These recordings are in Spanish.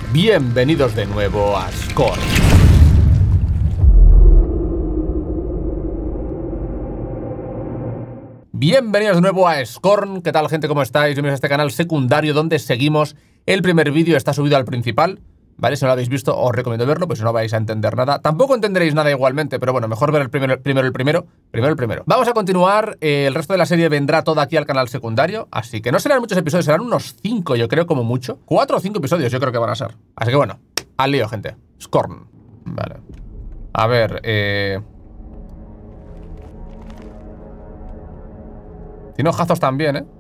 Bienvenidos de nuevo a Scorn. Bienvenidos de nuevo a Scorn. ¿Qué tal, gente? ¿Cómo estáis? Bienvenidos a este canal secundario donde seguimos. El primer vídeo está subido al principal, ¿vale? Si no lo habéis visto, os recomiendo verlo, pues si no vais a entender nada. Tampoco entenderéis nada igualmente, pero bueno, mejor ver el primero. Vamos a continuar. El resto de la serie vendrá toda aquí al canal secundario, así que no serán muchos episodios, serán unos 5, yo creo, como mucho. 4 o 5 episodios yo creo que van a ser. Así que bueno, al lío, gente. Scorn. Vale. A ver, tiene ojazos también, ¿eh?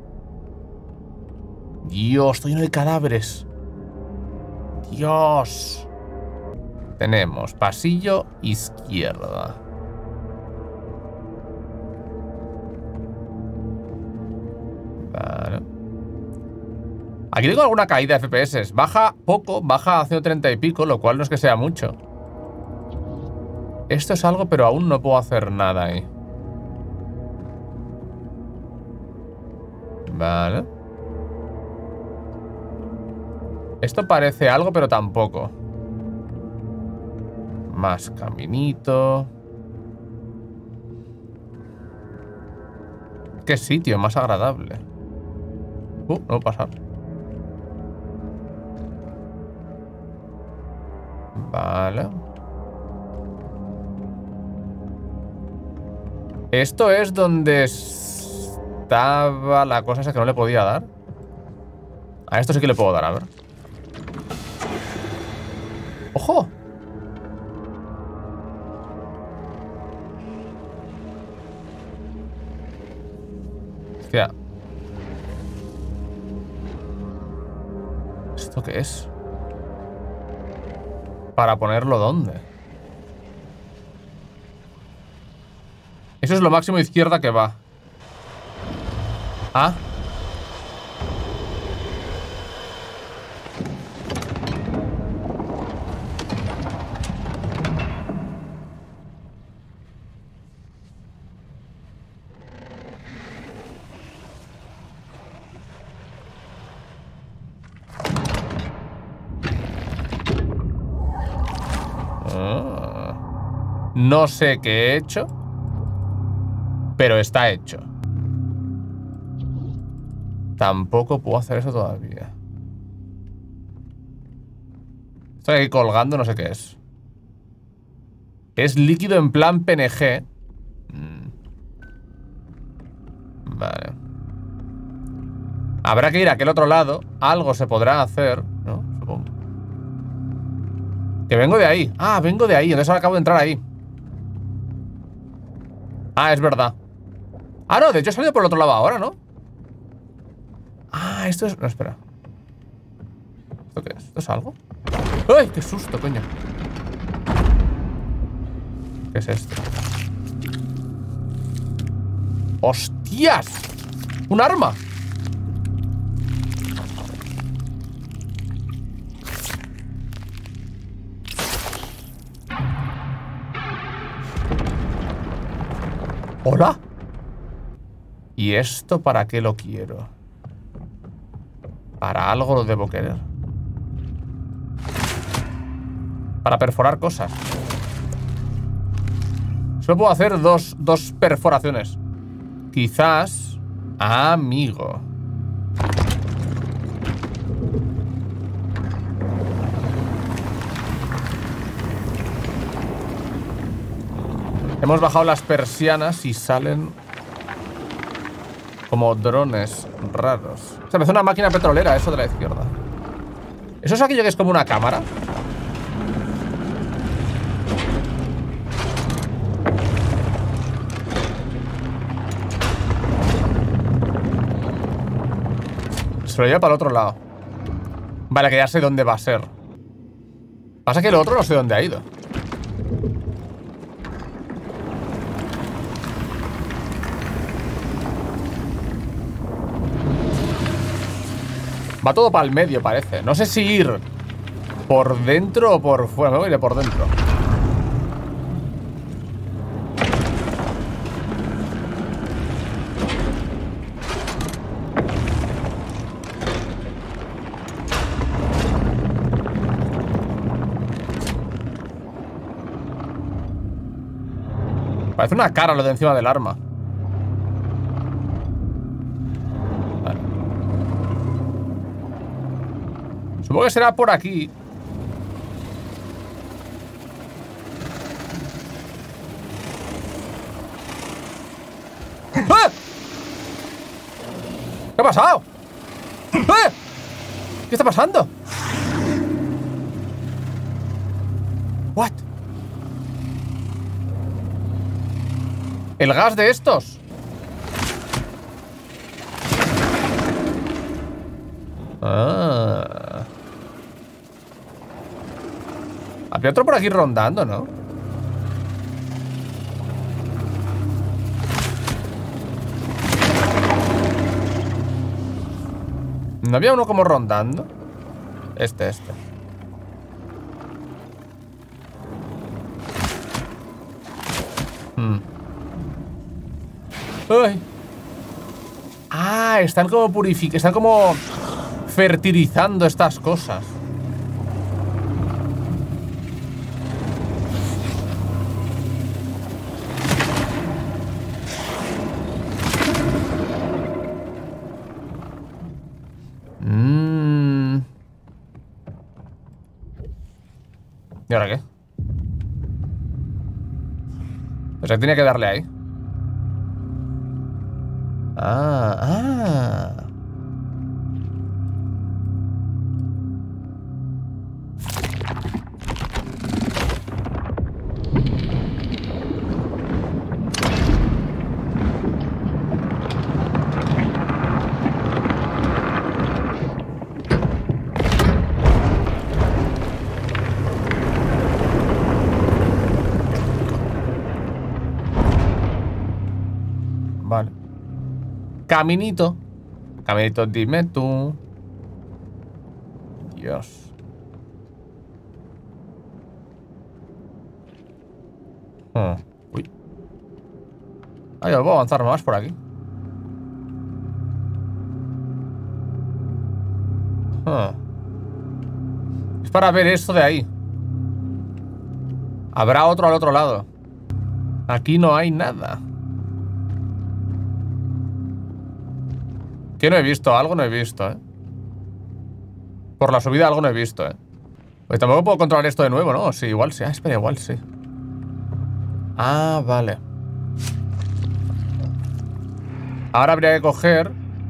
Dios, estoy lleno de cadáveres. Dios. Tenemos pasillo izquierda. Vale. Aquí tengo alguna caída de FPS. Baja poco, baja a 130 y pico, lo cual no es que sea mucho. Esto es algo, pero aún no puedo hacer nada ahí. Vale. Esto parece algo, pero tampoco. Más caminito. Qué sitio más agradable. No puedo pasar. Vale. Esto es donde estaba la cosa esa que no le podía dar. A esto sí que le puedo dar, a ver. ¡Ojo! Hostia. ¿Esto qué es? ¿Para ponerlo dónde? Eso es lo máximo izquierda que va. Ah. No sé qué he hecho, pero está hecho. Tampoco puedo hacer eso todavía. Estoy aquí colgando, no sé qué es. Es líquido en plan PNG. Vale. Habrá que ir a aquel otro lado. Algo se podrá hacer, ¿no? Supongo. Que vengo de ahí. Ah, vengo de ahí. Entonces ahora acabo de entrar ahí. Ah, es verdad. Ah, no, de hecho he salido por el otro lado ahora, ¿no? Ah, esto es... No, espera. ¿Esto qué es? ¿Esto es algo? ¡Ay, qué susto, coño! ¿Qué es esto? ¡Hostias! ¡Un arma! ¿Hola? ¿Y esto para qué lo quiero? Para algo lo debo querer. Para perforar cosas. Solo puedo hacer dos perforaciones. Quizás... Amigo. Hemos bajado las persianas y salen como drones raros. Se me hace una máquina petrolera, eso de la izquierda. ¿Eso es aquello que es como una cámara? Se lo lleva para el otro lado. Vale, que ya sé dónde va a ser. Pasa que el otro no sé dónde ha ido. Va todo para el medio, parece. No sé si ir por dentro o por fuera. Me voy a ir por dentro. Parece una cara lo de encima del arma. Vale. Supongo que será por aquí. ¡Ah! ¿Qué ha pasado? ¡Ah! ¿Qué está pasando? What? El gas de estos. Ah. Había otro por aquí rondando, ¿no? ¿No había uno como rondando? Este. Ay. Ah, están como purificando, están como fertilizando estas cosas. ¿Y ahora qué? Pues ahí tenía que darle ahí. Ah. Vale. Caminito. Caminito, dime tú. Dios. Uy. Ah, yo puedo avanzar más por aquí. Es para ver esto de ahí. Habrá otro al otro lado. Aquí no hay nada. ¿Qué no he visto? Algo no he visto, ¿eh? Por la subida algo no he visto, ¿eh? Pues tampoco puedo controlar esto de nuevo, ¿no? Sí, igual sí. Ah, espera, igual sí. Ah, vale. Ahora habría que coger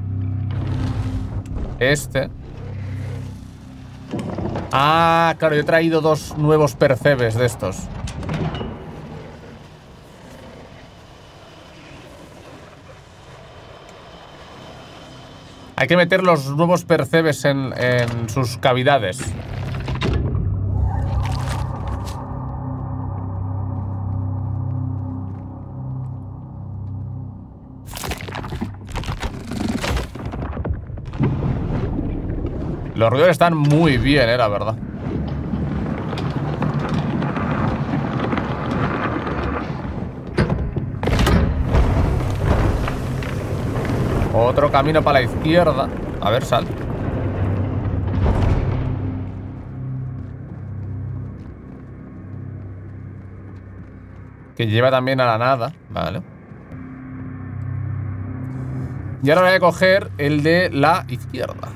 este. Ah, claro, yo he traído dos nuevos percebes de estos. Hay que meter los nuevos percebes en sus cavidades. Los ruidos están muy bien, la verdad. Otro camino para la izquierda. A ver, sal. Que lleva también a la nada. Vale. Y ahora voy a coger el de la izquierda.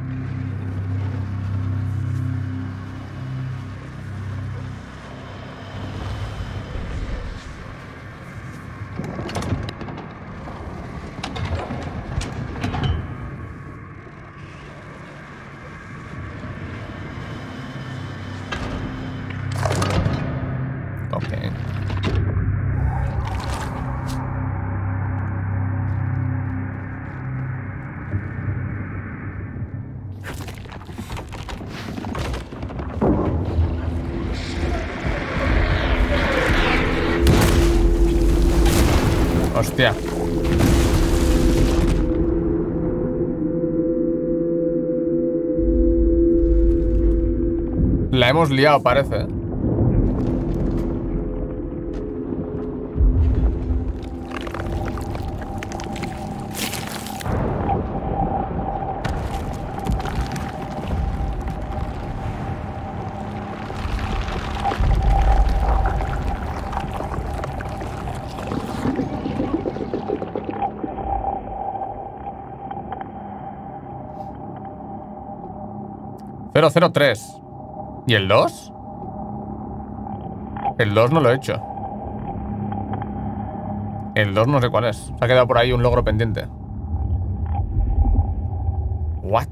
Hostia. La hemos liado, parece, ¿eh? 003. ¿Y el 2? El 2 no lo he hecho. El 2 no sé cuál es. Se ha quedado por ahí un logro pendiente. What?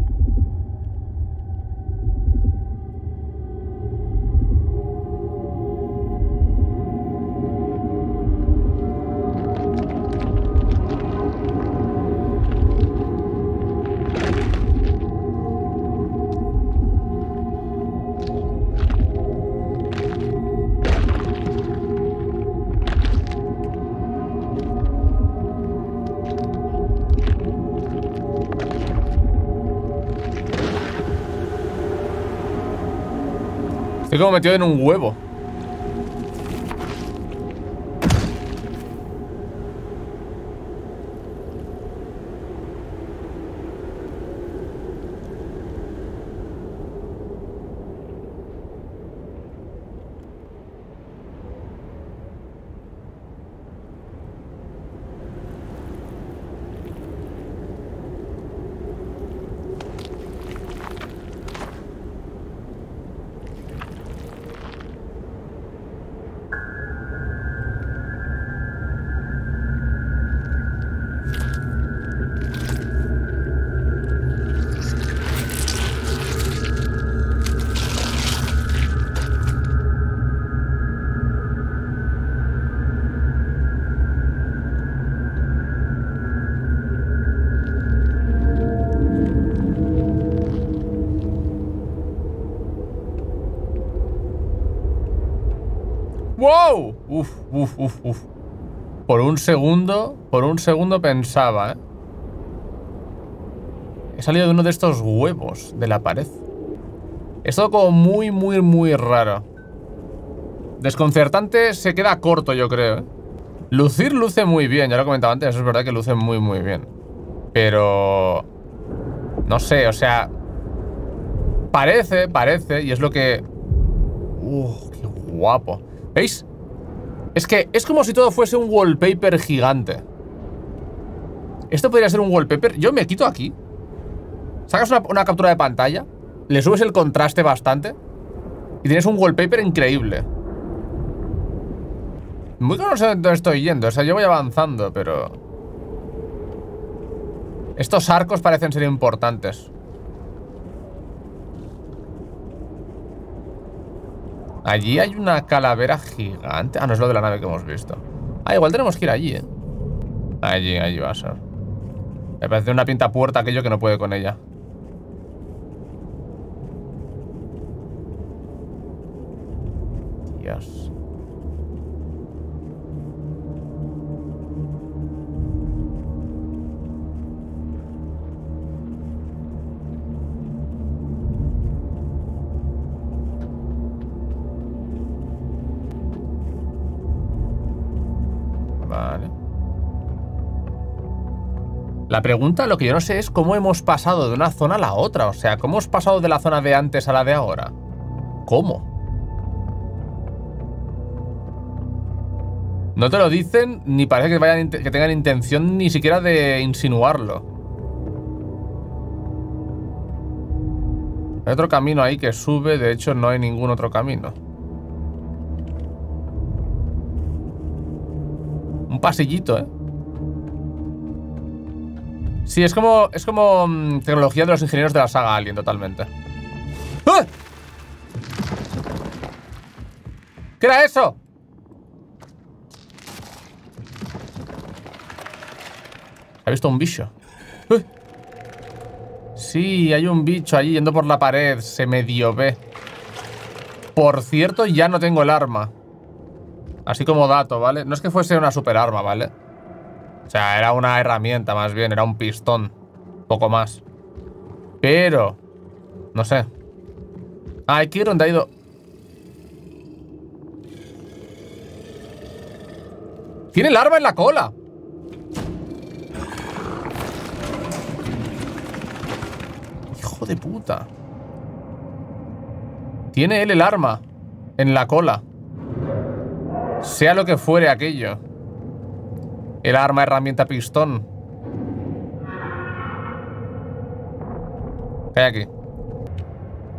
Estoy como metido en un huevo. ¡Wow! Uf. Por un segundo pensaba, ¿eh? He salido de uno de estos huevos de la pared. Es todo como muy raro. Desconcertante se queda corto, yo creo, ¿eh? Lucir luce muy bien, ya lo he comentado antes, eso es verdad que luce muy bien. Pero... no sé, o sea... Parece, y es lo que... qué guapo. ¿Veis? Es que es como si todo fuese un wallpaper gigante. Esto podría ser un wallpaper. Yo me quito aquí. Sacas una captura de pantalla, le subes el contraste bastante y tienes un wallpaper increíble. Muy claro, no sé dónde estoy yendo. O sea, yo voy avanzando, pero... estos arcos parecen ser importantes. Allí hay una calavera gigante. Ah, no es lo de la nave que hemos visto. Ah, igual tenemos que ir allí, ¿eh? Allí va a ser. Me parece una pinta puerta aquello que no puede con ella. Dios. Vale. La pregunta, lo que yo no sé es cómo hemos pasado de una zona a la otra. O sea, ¿cómo hemos pasado de la zona de antes a la de ahora? ¿Cómo? No te lo dicen, ni parece que tengan intención ni siquiera de insinuarlo. Hay otro camino ahí que sube, de hecho no hay ningún otro camino. Un pasillito, ¿eh? Sí, es como tecnología de los ingenieros de la saga Alien, totalmente. ¡Ah! ¿Qué era eso? ¿Ha visto un bicho? Sí, hay un bicho allí yendo por la pared. Se medio ve. Por cierto, ya no tengo el arma. Así como dato, ¿vale? No es que fuese una super arma, ¿vale? O sea, era una herramienta más bien. Era un pistón. Poco más. Pero... no sé. Ah, hay que ir donde ha ido... ¡Tiene el arma en la cola! ¡Hijo de puta! Tiene él el arma en la cola. Sea lo que fuere aquello. El arma, herramienta, pistón. ¿Qué hay aquí?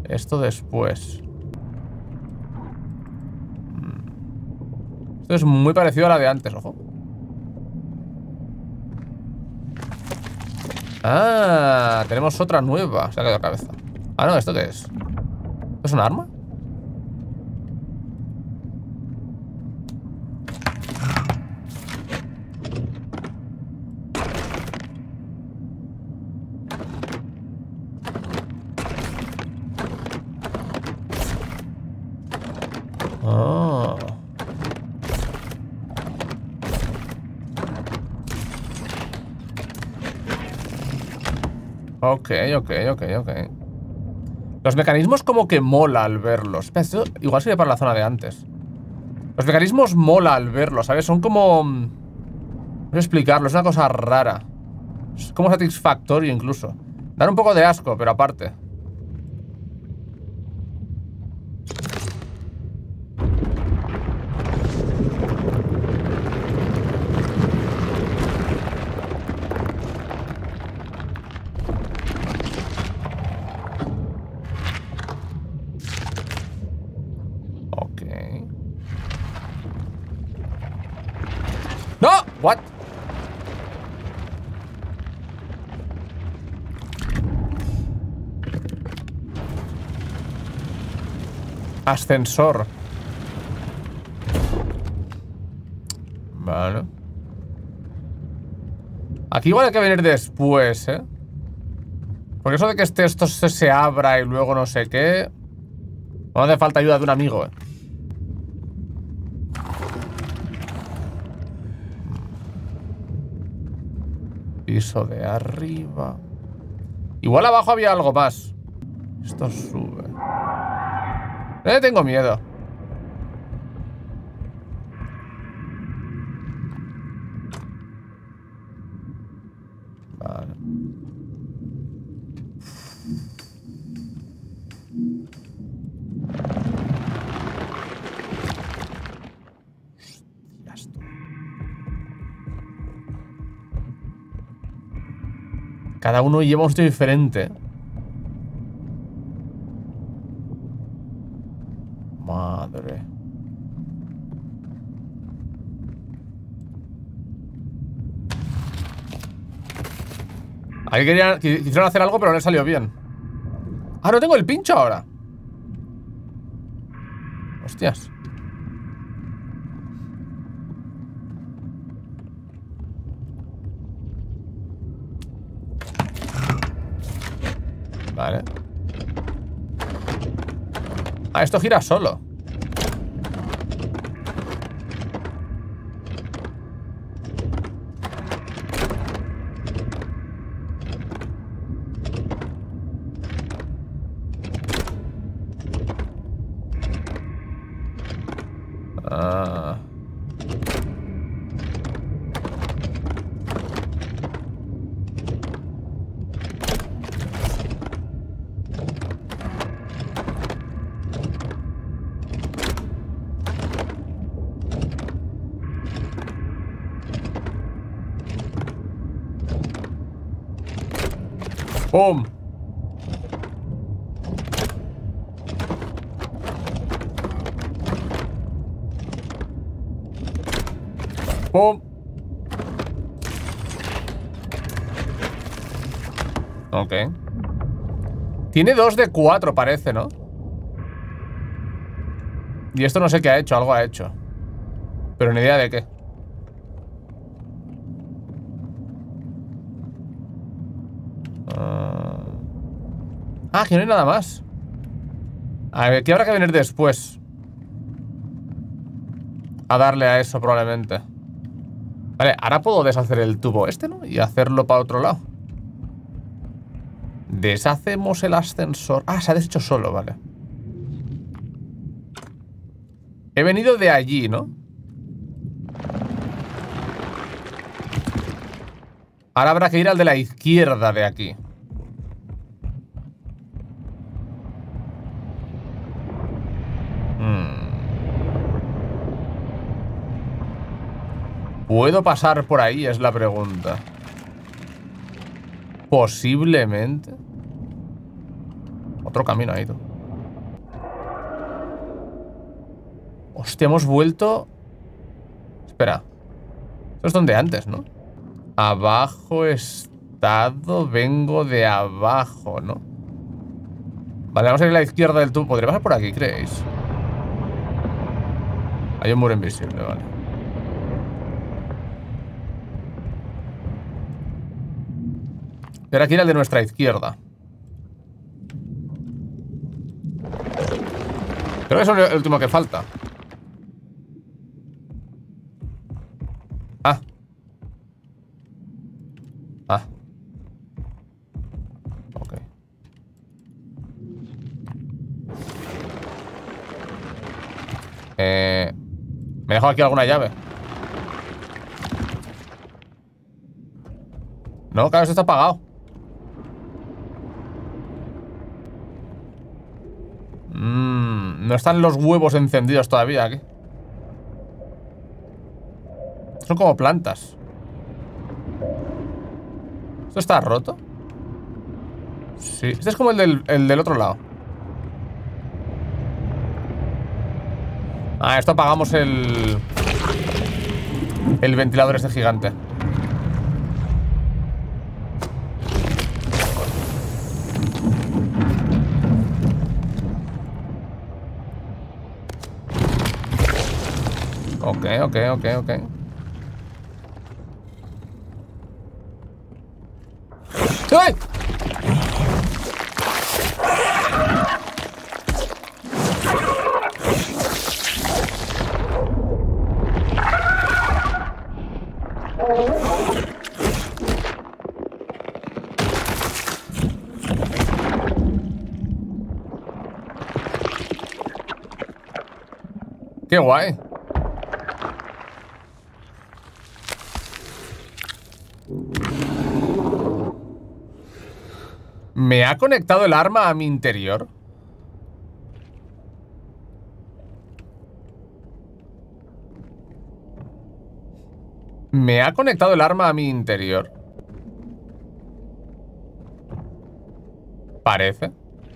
Esto después. Esto es muy parecido a la de antes, ojo. Ah, tenemos otra nueva. Se ha caído la cabeza. Ah, no, ¿esto qué es? ¿Esto es un arma? Oh. Ok. Los mecanismos como que mola al verlos. Espera, esto igual sería para la zona de antes. Los mecanismos mola al verlos, ¿sabes? Son como... No sé explicarlo, es una cosa rara. Es como satisfactorio incluso. Dan un poco de asco, pero aparte. ¡No! ¿What? Ascensor. Vale. Aquí igual hay que venir después, ¿eh? Porque eso de que esto se abra y luego no sé qué... No hace falta ayuda de un amigo, ¿eh? Piso de arriba. Igual abajo había algo más. Esto sube. Tengo miedo. Vale. Cada uno lleva un sitio diferente. Madre. Ahí quisieron hacer algo, pero no le salió bien. Ah, no tengo el pincho ahora. Hostias. Vale. Ah, esto gira solo. Ah. ¡Pum! ¡Pum! Ok. Tiene 2 de 4, parece, ¿no? Y esto no sé qué ha hecho, algo ha hecho. Pero ni idea de qué. Ah, que no hay nada más. A ver, ¿qué habrá que venir después? A darle a eso probablemente. Vale, ahora puedo deshacer el tubo este, ¿no? Y hacerlo para otro lado. Deshacemos el ascensor. Ah, se ha deshecho solo, vale. He venido de allí, ¿no? Ahora habrá que ir al de la izquierda de aquí. ¿Puedo pasar por ahí? Es la pregunta. Posiblemente. Otro camino ahí, tú. Hostia, hemos vuelto... Espera. Esto es donde antes, ¿no? Abajo estado... Vengo de abajo, ¿no? Vale, vamos a ir a la izquierda del tubo. ¿Podría pasar por aquí, creéis? Hay un muro invisible, vale. Y ahora aquí era el de nuestra izquierda. Creo que eso es el último que falta. Ah. Ah. Ok. Me dejo aquí alguna llave. No, claro, esto está apagado. No están los huevos encendidos todavía aquí. Son como plantas. ¿Esto está roto? Sí, este es como el del otro lado. Ah, esto apagamos el ventilador este gigante. Ok. ¡Ay! ¡Qué guay! ¿Me ha conectado el arma a mi interior? ¿Me ha conectado el arma a mi interior? Parece.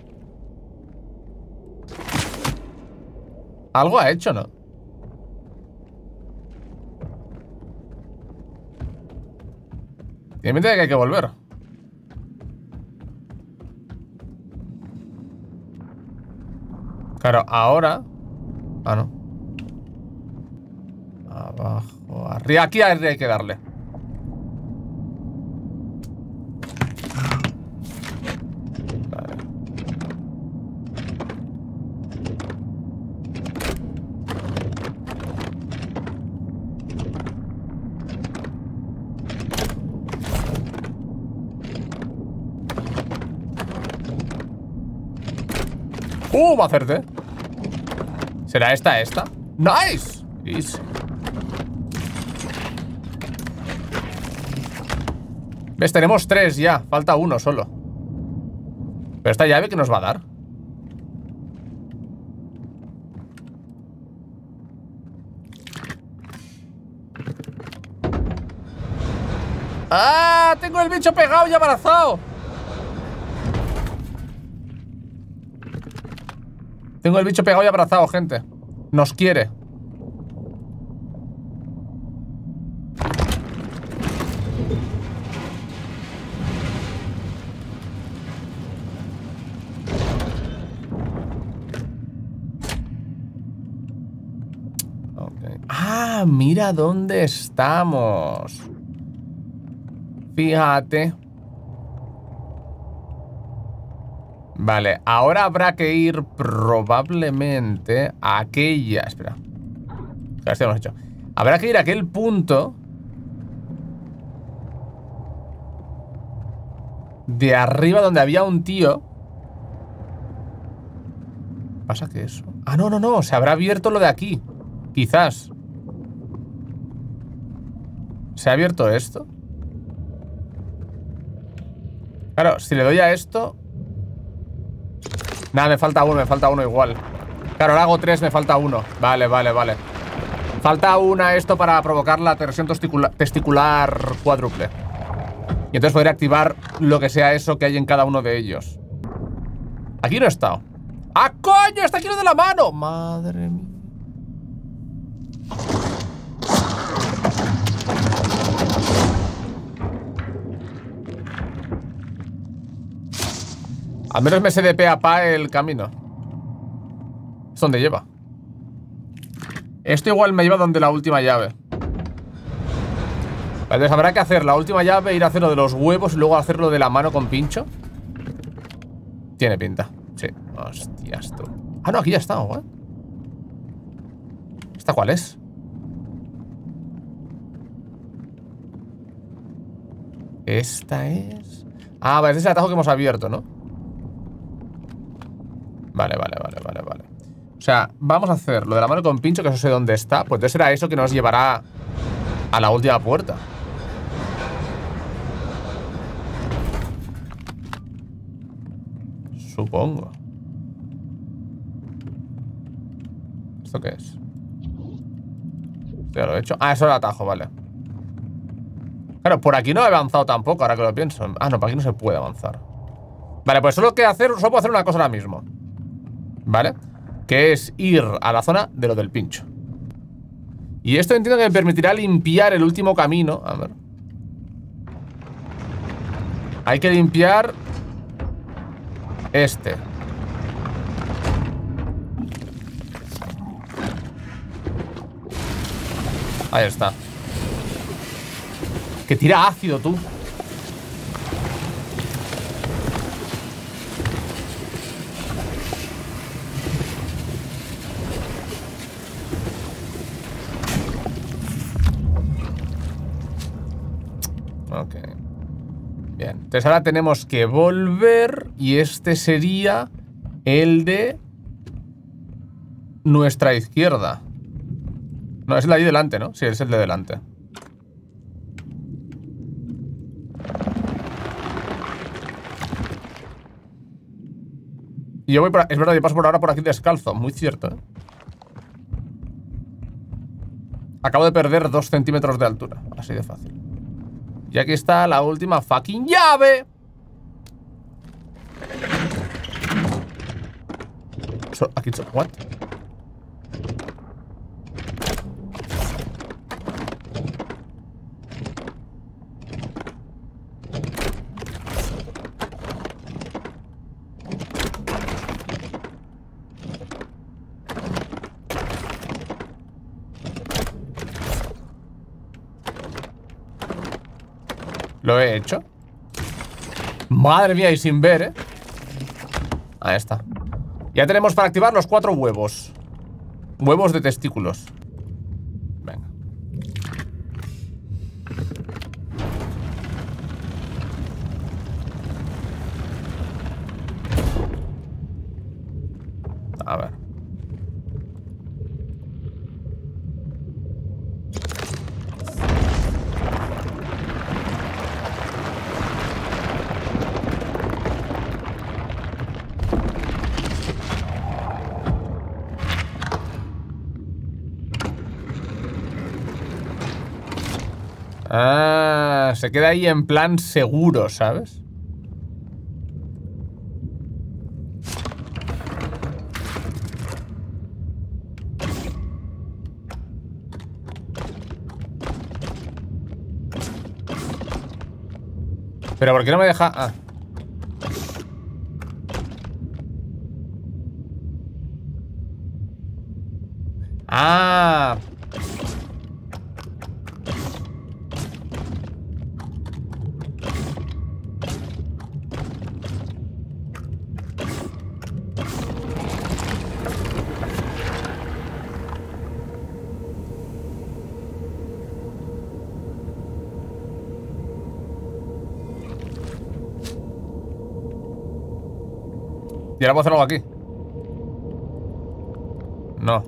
Algo ha hecho, ¿no? Tiene pinta de que hay que volver. Claro, ahora... Ah, no. Abajo, arriba. Aquí hay que darle. Vale. Me acerté. ¿Será esta? ¡Nice! Easy. ¿Ves? Tenemos 3 ya. Falta 1 solo. Pero esta llave, ¿qué nos va a dar? ¡Ah! Tengo el bicho pegado y abrazado. Tengo el bicho pegado y abrazado, gente. Nos quiere. Okay. Ah, mira dónde estamos. Fíjate. Vale, ahora habrá que ir probablemente a aquella... Espera. Esto hemos hecho. Habrá que ir a aquel punto de arriba donde había un tío. ¿Pasa que eso? Ah, no. Se habrá abierto lo de aquí. Quizás. ¿Se ha abierto esto? Claro, si le doy a esto... Nada, me falta uno igual. Claro, ahora hago 3, me falta 1. Vale. Falta una esto para provocar la torsión testicular cuádruple. Y entonces podré activar lo que sea eso que hay en cada uno de ellos. Aquí no he estado. ¡Ah, coño! ¡Está aquí lo de la mano! Madre mía. Al menos me sé de pe a pa el camino. ¿Es donde lleva? Esto igual me lleva donde la última llave. Entonces habrá que hacer la última llave, ir a hacer lo de los huevos y luego hacerlo de la mano con pincho. Tiene pinta. Sí. Hostias, tú. Ah, no, aquí ya está, ¿eh? ¿Esta cuál es? Esta es... Ah, vale, este es el atajo que hemos abierto, ¿no? Vale. O sea, vamos a hacer lo de la mano con pincho, que eso sé dónde está. Pues entonces será eso que nos llevará a la última puerta. Supongo. ¿Esto qué es? Ya lo he hecho. Ah, eso es el atajo, vale. Claro, por aquí no he avanzado tampoco, ahora que lo pienso. Ah, no, por aquí no se puede avanzar. Vale, pues solo puedo hacer una cosa ahora mismo. ¿Vale? Que es ir a la zona de lo del pincho. Y esto entiendo que me permitirá limpiar el último camino. A ver. Hay que limpiar este. Ahí está. Que tira ácido, tú. Ok. Bien. Entonces ahora tenemos que volver. Y este sería el de nuestra izquierda. No, es el de ahí delante, ¿no? Sí, es el de delante. Y yo voy por... Es verdad, yo paso por ahora por aquí descalzo. Muy cierto, ¿eh? Acabo de perder 2 centímetros de altura. Así de fácil. Y aquí está la última fucking llave. Aquí... ¿What? Lo he hecho. Madre mía, y sin ver, ¿eh? Ahí está. Ya tenemos para activar los 4 huevos. Huevos de testículos. Venga. A ver. Ah, se queda ahí en plan seguro, ¿sabes? Pero ¿por qué no me deja? Ah. Ah. ¿Y ahora puedo hacer algo aquí? No.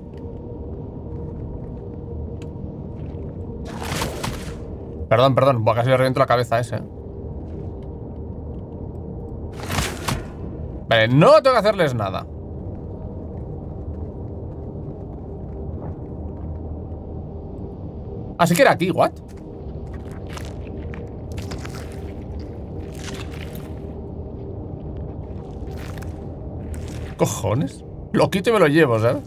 Perdón. Buah, casi le reviento la cabeza a ese. Vale, no tengo que hacerles nada. Así que era aquí, ¿what? ¿Cojones? Lo quito y me lo llevo, ¿sabes?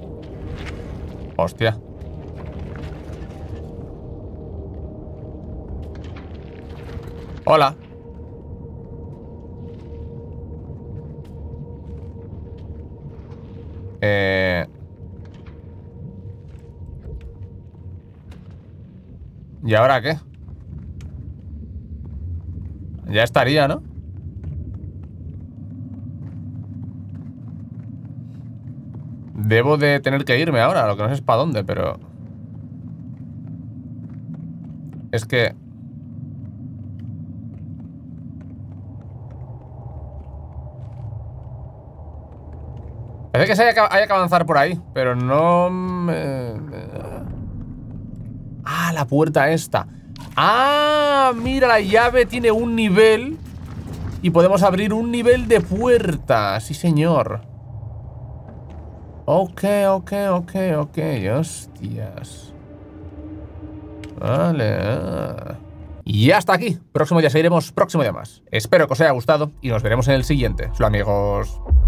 Hostia. Hola. ¿Y ahora qué? Ya estaría, ¿no? Debo de tener que irme ahora, lo que no sé es para dónde, pero... Es que... Parece que haya que avanzar por ahí, pero no... Ah, la puerta esta. Ah, mira, la llave tiene un nivel y podemos abrir un nivel de puerta. Sí, señor. Ok. Hostias. Vale. Y hasta aquí. Próximo día seguiremos, próximo día más. Espero que os haya gustado y nos veremos en el siguiente. Hola, amigos.